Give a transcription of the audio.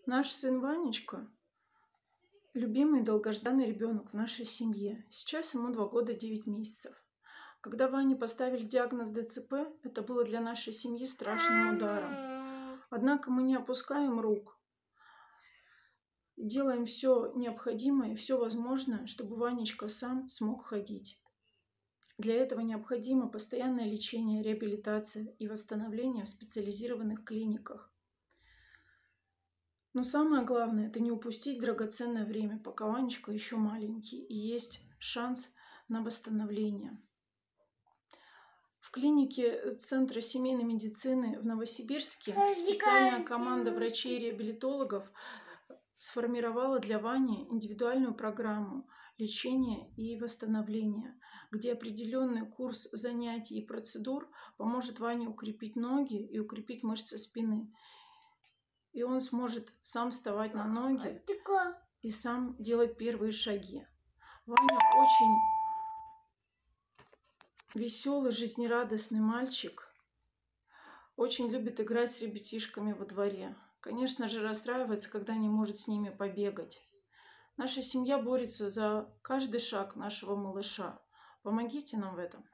Наш сын Ванечка — любимый и долгожданный ребенок в нашей семье. Сейчас ему 2 года 9 месяцев. Когда Ване поставили диагноз ДЦП, это было для нашей семьи страшным ударом. Однако мы не опускаем рук, делаем все необходимое, все возможное, чтобы Ванечка сам смог ходить. Для этого необходимо постоянное лечение, реабилитация и восстановление в специализированных клиниках. Но самое главное — это не упустить драгоценное время, пока Ванечка еще маленький и есть шанс на восстановление. В клинике Центра семейной медицины в Новосибирске специальная команда врачей-реабилитологов сформировала для Вани индивидуальную программу лечения и восстановления, где определенный курс занятий и процедур поможет Ване укрепить ноги и укрепить мышцы спины. И он сможет сам вставать на ноги и сам делать первые шаги. Ваня очень веселый, жизнерадостный мальчик. Очень любит играть с ребятишками во дворе. Конечно же, расстраивается, когда не может с ними побегать. Наша семья борется за каждый шаг нашего малыша. Помогите нам в этом.